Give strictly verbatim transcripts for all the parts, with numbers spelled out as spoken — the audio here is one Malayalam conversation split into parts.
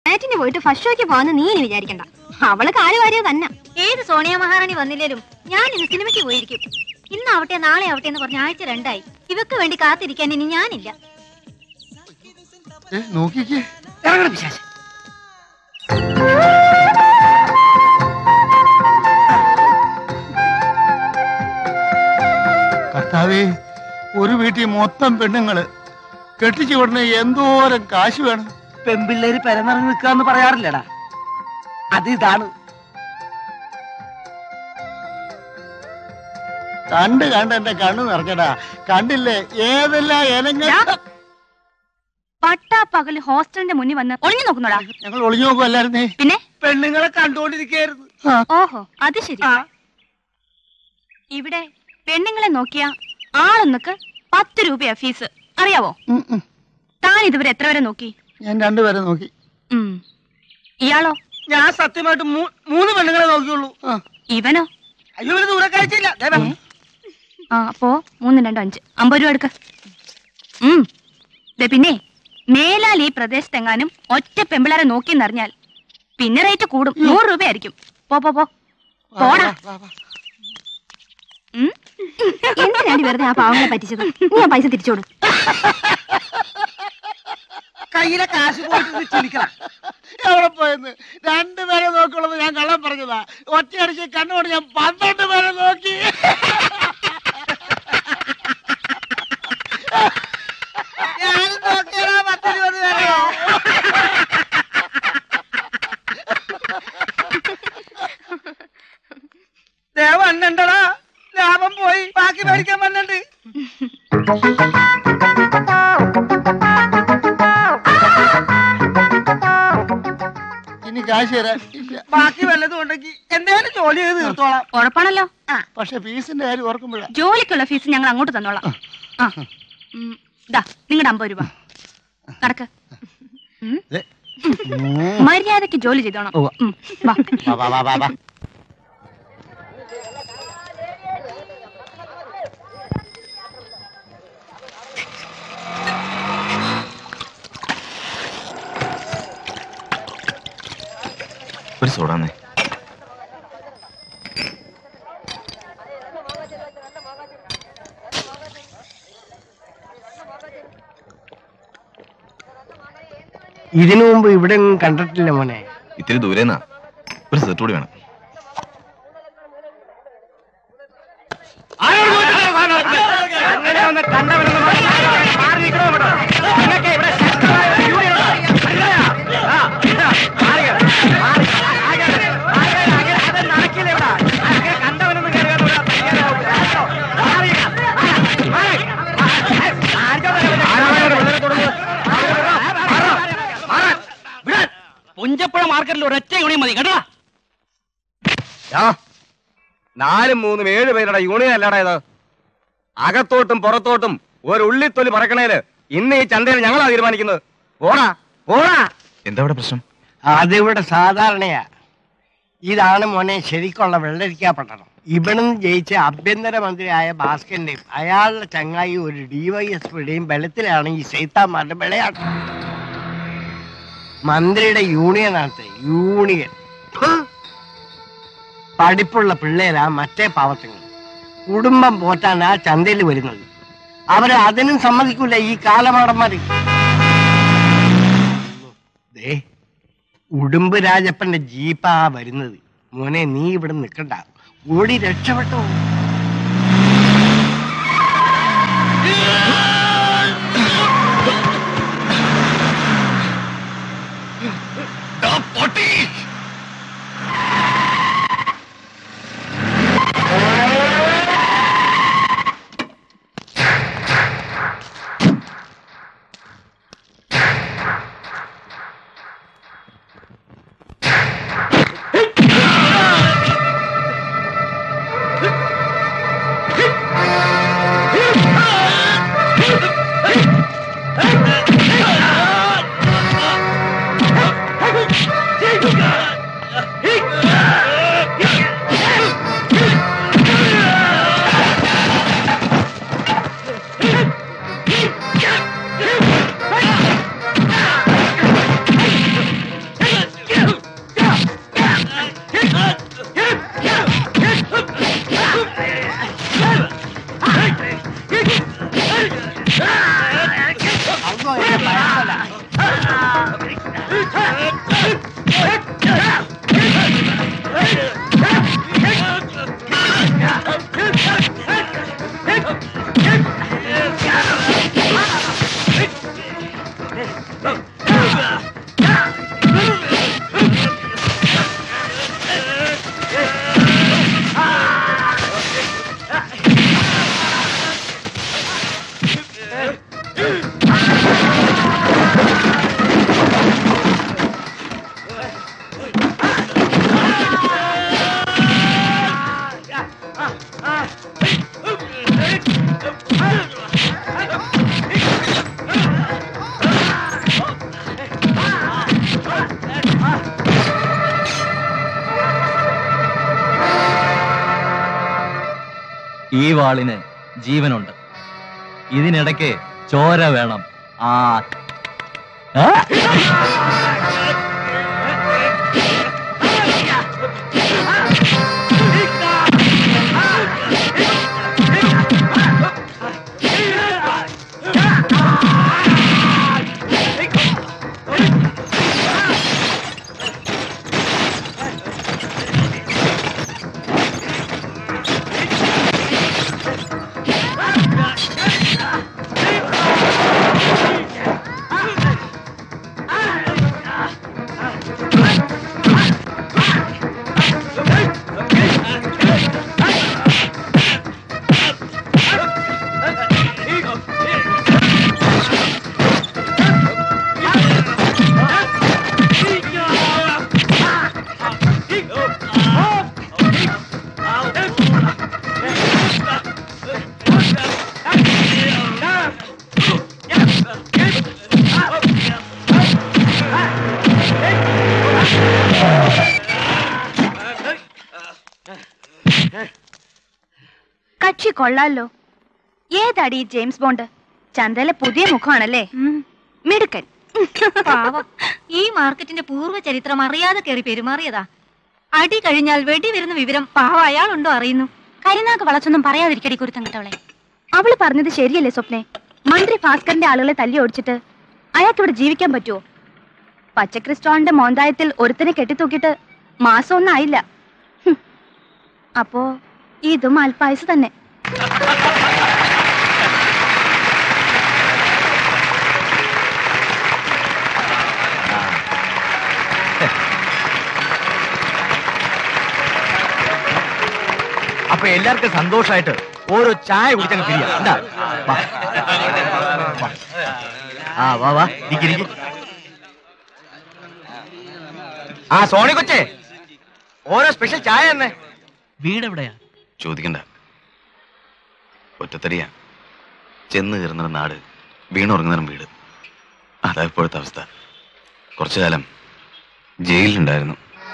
മാറ്റിന് പോയിട്ട് ഫസ്റ്റ് ഷോയ്ക്ക് പോകാന്ന് നീ ഇനി വിചാരിക്കണ്ട. അവള് കാലുവാരിയോ തന്നെ. ഏത് സോണിയ മഹാറാണി വന്നില്ലേലും ഞാൻ ഇന്ന് സിനിമയ്ക്ക് പോയിരിക്കും. ഇന്നാവട്ടെ നാളെ ആവട്ടെ എന്ന് പറഞ്ഞ ആഴ്ച രണ്ടായി. ഇവക്ക് വേണ്ടി കാത്തിരിക്കാൻ ഇനി ഞാനില്ല. കർത്താവേ, ഒരു വീട്ടിൽ മൊത്തം പെണ്ണുങ്ങള് കെട്ടിച്ചു വിടണ എന്തോരം കാശ് വേണം. പെമ്പിള്ളേര് പെരനിറങ്ങി നിൽക്കാന്ന് പറയാറില്ലടാ, അത് ഇതാണ്. കണ്ട് കണ്ട് എന്റെ കണ്ണു നിറഞ്ഞടാ. കണ്ടില്ലേ ഏതെല്ലാം ഇനങ്ങൾ. പട്ടാ പകല് ഹോസ്റ്റലിന്റെ മുന്നിൽ വന്ന് ഒളിഞ്ഞു നോക്കുന്നോടാ. ഞങ്ങൾ ഒളിഞ്ഞു നോക്കുമല്ലായിരുന്നേ. പിന്നെ പെണ്ണുങ്ങളെ കണ്ടോണ്ടിരിക്കായിരുന്നു. ഓഹോ, അത് ശരി. ഇവിടെ പെണ്ണുങ്ങളെ നോക്കിയ ആളൊന്നക്ക് പത്ത് രൂപയാ ഫീസ്, അറിയാവോ? താൻ ഇതുവരെ എത്ര വരെ നോക്കി? ഞാൻ രണ്ടുപേരെ നോക്കി. ഇയാളോ? ഞാൻ സത്യമായിട്ട് മൂന്ന് പെണ്ണുങ്ങളെ നോക്കിയുള്ളൂ. ഇവനോ? അയ്യോ, ഇവര് ദൂരെ കഴിച്ചില്ല. ആ, അപ്പോ മൂന്ന് രണ്ടോ അഞ്ച് അമ്പത് രൂപ എടുക്ക. ഉം പിന്നെ മേലാൽ ഈ പ്രദേശത്തെങ്ങാനും ഒറ്റ പെമ്പിളാരെ നോക്കിന്നറിഞ്ഞാൽ പിന്നെ റേറ്റ് കൂടും. നൂറ് രൂപയായിരിക്കും. പോ പോ പോ പോടാ. എന്തിനാണ് വെറുതെ ആ പാവങ്ങളെ പറ്റിച്ചത്? നീ ആ പൈസ തിരിച്ചോടും. കയ്യിലെ കാശ് പോയിട്ട് ചിരിക്കണം. എവിടെ പോയെന്ന് രണ്ടുപേരെ നോക്കുള്ളത് ഞാൻ കള്ളം പറഞ്ഞതാ. ഒറ്റയടിച്ച് കണ്ണോട് ഞാൻ പന്ത്രണ്ട് പേരെ നോക്കി. ഞാനും നോക്കിയാ പത്തിരുപത് പേരെയോ. ദേവണ്ണണ്ടടാ, ലാഭം പോയി, ബാക്കി മേടിക്കാൻ വന്നിട്ടുണ്ട്. ഇനി കാശ് തരാൻ ബാക്കി വല്ലതും ഉണ്ടെങ്കിൽ എന്തായാലും ജോലി ചെയ്ത് തീർത്തോളാം. ഉറപ്പാണല്ലോ. പക്ഷെ ഫീസിന്റെ കാര്യം ഓർക്കുമ്പോഴാ. ജോലിക്കുള്ള ഫീസ് ഞങ്ങൾ അങ്ങോട്ട് തന്നോളാം. ആ ഇതാ നിങ്ങളുടെ അമ്പത് രൂപ. നടക്ക്. മര്യാദക്ക് ജോലി ചെയ്തോണം. ഒരു സോഡാന്നേ. ഇതിനു മുമ്പ് ഇവിടെ കണ്ടിട്ടില്ല മോനെ. ഇത്തിരി ദൂരെന്നാ. ഒരു സെറ്റ് കൂടി വേണം. പുഞ്ചപ്പുഴ മാർക്കറ്റിൽ ഒരൊറ്റ യൂണിയൻ മതി കേട്ടോ. നാലും മൂന്നും ഏഴ് പേരുടെ യൂണിയൻ അല്ലാടാ ഇത്. അകത്തോട്ടും പുറത്തോട്ടും ഒരു ഉള്ളിത്തൊലി പറക്കണേല് ഇന്ന് ഈ ചന്തയിൽ ഞങ്ങളാ തീരുമാനിക്കുന്നത്. ഓടാ ഓടാ. എന്താ ഇവിടെ പ്രശ്നം? അതിവിടെ സാധാരണയാ. ഇതാണ് മോനെ ശരിക്കുള്ള വെള്ളരിക്കാ പട്ടണം. ഇവിടുന്ന് ജയിച്ച ആഭ്യന്തരമന്ത്രിയായ ഭാസ്കരന്റെയും അയാളുടെ ചങ്ങായി ഒരു ഡിവൈഎസ്പിയുടെയും ബലത്തിലാണ് ഈ സൈത്താന്മാരുടെ വിളയാട്ടം. മന്ത്രിയുടെ യൂണിയനാണ് യൂണിയൻ. പഠിപ്പുള്ള പിള്ളേരാ മറ്റേ പാവത്തുങ്ങൾ. കുടുംബം പോറ്റാൻ ആ ചന്തയിൽ വരുന്നത്. അവരെ അതിനും സമ്മതിക്കൂല ഈ കാലമാടന്മാര്. ദേ ഉടുമ്പ് രാജപ്പന്റെ ജീപ്പാ വരുന്നത്. മോനെ നീ ഇവിടെ നിൽക്കണ്ട, ഓടി രക്ഷപ്പെട്ടോ. ഈ വാളിന് ജീവനുണ്ട്. ഇതിനിടയ്ക്ക് ചോര വേണം. ആ ആ? കക്ഷി കൊള്ളാലോ. ഏതാടി ഈ ജെയിംസ് ബോണ്ട്? ചന്തയിലെ പുതിയ മുഖമാണല്ലേ. മിടുക്കൻ. പാവം, ഈ മാർക്കറ്റിന്റെ പൂർവ്വ ചരിത്രം അറിയാതെ കയറി പെരുമാറിയതാ. അടി കഴിഞ്ഞാൽ വെടി വരുന്ന വിവരം പാവം അയാളുണ്ടോ അറിയുന്നു. കരിനാക്ക് വളച്ചൊന്നും പറയാതിരിക്കടി കുരുത്തം കിട്ടവളെ. അവള് പറഞ്ഞത് ശരിയല്ലേ സ്വപ്നെ? മന്ത്രി ഭാസ്കറിന്റെ ആളുകളെ തല്ലി ഓടിച്ചിട്ട് അയാൾക്ക് ഇവിടെ ജീവിക്കാൻ പറ്റുമോ? പച്ചക്കറി സ്റ്റോളിന്റെ മോന്തായത്തിൽ ഒരുത്തനെ കെട്ടിത്തൂക്കിട്ട് മാസം ഒന്നും ആയില്ല. അപ്പോ ഇതും അൽപായസ് തന്നെ. അപ്പൊ എല്ലാവർക്കും സന്തോഷമായിട്ട് ഓരോ ചായ കുടിച്ചങ്ങ് തിരിയാ. എന്താ? വാ. വാ. ആ വാ വാ ഇരിക്ക് ഇരിക്ക്. ആ സോണി കൊച്ചേ, ഓരോ സ്പെഷ്യൽ ചായ തന്നെ. വീട് എവിടെയാ? ചോദിക്കണ്ട. ഒറ്റത്തടിയാ. ചെന്ന് കയറുന്ന നാട്, വീണുറങ്ങുന്ന വീട്. അതാ ഇപ്പോഴത്തെ അവസ്ഥ. കുറച്ചു കാലം ജയിലിലുണ്ടായിരുന്നു.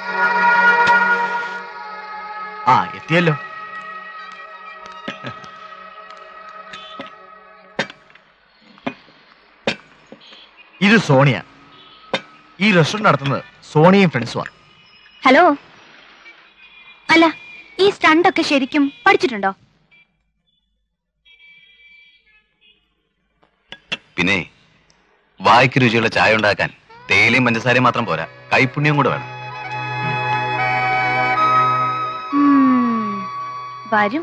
ആ എത്തിയല്ലോ. ഇത് സോണിയ. ഈ റെസ്റ്റോറന്റ് നടത്തുന്നത് സോണിയും ഫ്രണ്ട്സുമാണ്. ഹലോ. അല്ല, ഈ സ്റ്റണ്ടൊക്കെ ശരിക്കും പഠിച്ചിട്ടുണ്ടോ? പിന്നെ വായ്ക്ക് രുചിയുള്ള ചായ ഉണ്ടാക്കാൻ തേയിലയും പഞ്ചസാരയും മാത്രം പോരാ, കൈപ്പുണ്യം കൂടെ വേണം. വരും.